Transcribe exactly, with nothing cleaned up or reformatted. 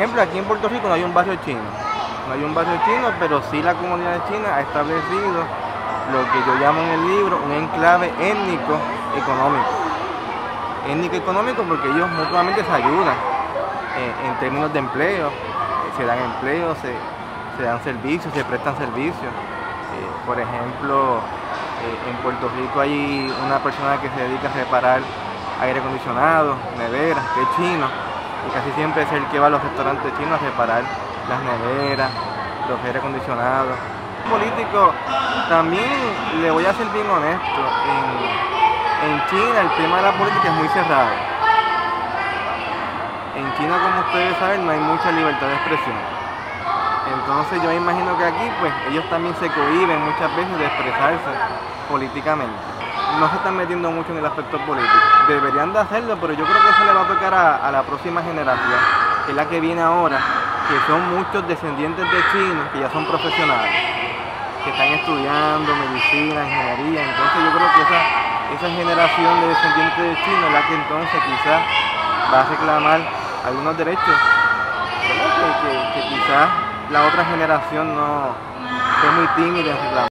ejemplo, aquí en Puerto Rico no hay un barrio chino, no hay un barrio chino, pero sí la comunidad china ha establecido lo que yo llamo en el libro un enclave étnico económico. Étnico económico porque ellos mutuamente se ayudan eh, en términos de empleo, eh, se dan empleo, se, se dan servicios, se prestan servicios. Eh, por ejemplo, eh, en Puerto Rico hay una persona que se dedica a reparar aire acondicionado, neveras, que es chino, y casi siempre es el que va a los restaurantes chinos a reparar las neveras, los aire acondicionados. Político, también le voy a ser bien honesto, en, en China el tema de la política es muy cerrado. En China, como ustedes saben, no hay mucha libertad de expresión. Entonces yo me imagino que aquí pues ellos también se cohíben muchas veces de expresarse políticamente. No se están metiendo mucho en el aspecto político. Deberían de hacerlo, pero yo creo que eso le va a tocar a, a la próxima generación, que es la que viene ahora, que son muchos descendientes de chinos que ya son profesionales, que están estudiando medicina, ingeniería. Entonces yo creo que esa, esa generación de descendientes de chinos es la que entonces quizás va a reclamar algunos derechos, ¿verdad? Que, que, que quizás la otra generación no fue muy tímida en reclamar.